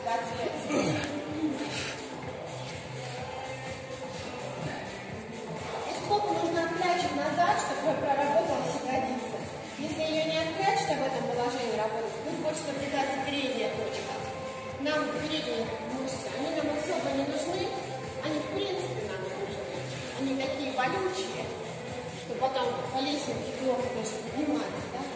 подцепить. И скобу нужно отклячивать назад, чтобы проработала ягодица. Если ее не отклячить, в этом положении работать, тут больше наблюдается передняя точка. Нам передние мышцы, они нам особо не нужны, они в принципе нам не нужны. Они такие болючие, что потом по лесенке плохо даже подниматься, да?